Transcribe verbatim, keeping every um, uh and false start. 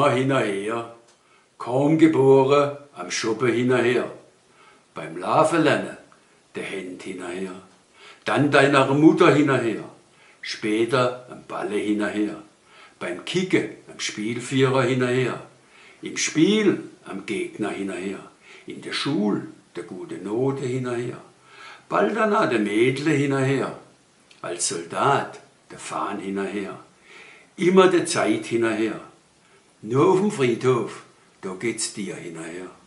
immer hinterher, kaum geboren, am Shoppen hinterher, beim Laufen lernen, der Hand hinterher, dann deiner Mutter hinterher, später am Balle hinterher, beim Kicken, am Spielführer hinterher, im Spiel am Gegner hinterher, in der Schule der gute Note hinterher, bald danach der Mädle hinterher, als Soldat der Fahnen hinterher, immer der Zeit hinterher. Nur auf dem Friedhof, da geht's dir hinterher.